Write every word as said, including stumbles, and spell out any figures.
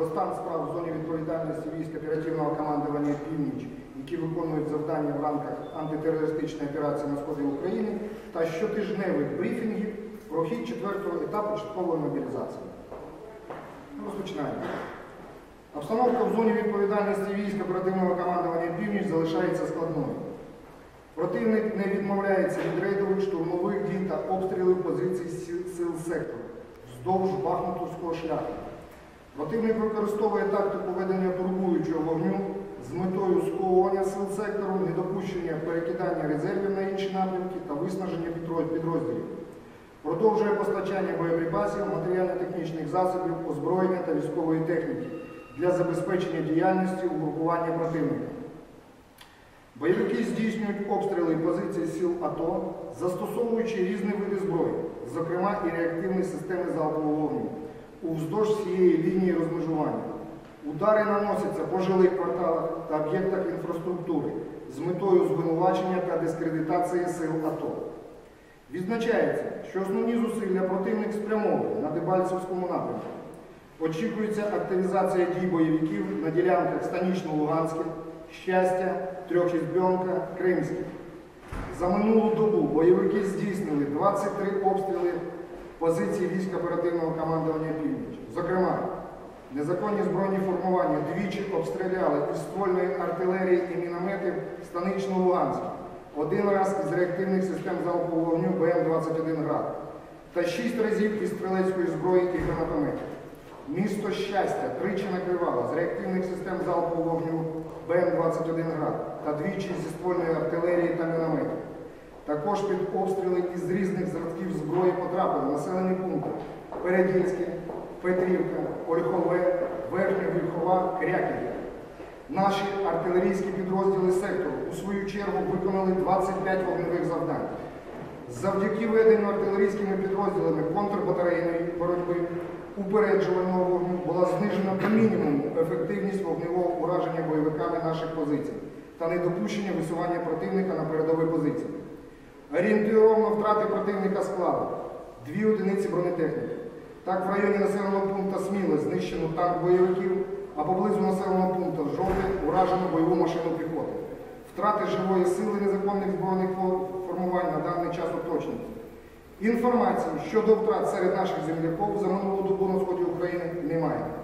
про стан справ в зоні відповідальності військ оперативного командування «Північ», які виконують завдання в рамках антитерористичної операції на сході України, та щотижневих брифінгів про хід четвертого етапу часткової мобілізації. Розпочинаємо. Обстановка в зоні відповідальності військ оперативного командування «Північ» залишається складною. Противник не відмовляється від рейдових, штурмових дій та обстрілів позицій сил сектору вздовж Бахмутівського шляху. Противник використовує тактику ведення турбуючого вогню з метою сковування сил сектору, недопущення перекидання резервів на інші напрямки та виснаження підрозділів. Продовжує постачання боєприпасів, матеріально-технічних засобів, озброєння та військової техніки для забезпечення діяльності угрупування противника. Бойовики здійснюють обстріли позицій сил АТО, застосовуючи різні види зброї, зокрема і реактивні системи залпового вогню, уздовж всієї лінії розмежування. Удари наносяться по жилих кварталах та об'єктах інфраструктури з метою звинувачення та дискредитації сил АТО. Відзначається, що основні зусилля противник спрямовує на Дебальцевському напрямку. Очікується активізація дій бойовиків на ділянках Станично-Луганське, Щастя, Трьохізбьонка, Кримське. За минулу добу бойовики здійснили двадцять три обстріли позицій військ оперативного командування «Північ». Зокрема, незаконні збройні формування двічі обстріляли із ствольної артилерії і мінометів Станично-Луганське, один раз із реактивних систем залпового вогню Б М двадцять один «Град» та шість разів із стрілецької зброї і гранатометів. Місто Щастя тричі накривало з реактивних систем залпового вогню Б М двадцять один «Град» та двічі зі ствольної артилерії та мінометів. Також під обстріли із різних зразків зброї потрапили населені пункти Передільське, Петрівка, Ольхове, Верхня Вільхова, Кряківка. Наші артилерійські підрозділи сектору у свою чергу виконали двадцять п'ять вогневих завдань. Завдяки веденню артилерійськими підрозділами контрбатарейної боротьби упереджувального вогню була знижена до мінімуму ефективність вогневого ураження бойовиками наших позицій та недопущення висування противника на передові позиції. Орієнтировно втрати противника складу – дві одиниці бронетехніки. Так, в районі населеного пункту Сміле знищено танк бойовиків, а поблизу населеного пункту Жовте уражено бойову машину піхоти. Втрати живої сили незаконних збройних формувань на даний час уточнюються. Інформації щодо втрат серед наших земляків за минулу добу на сході України немає.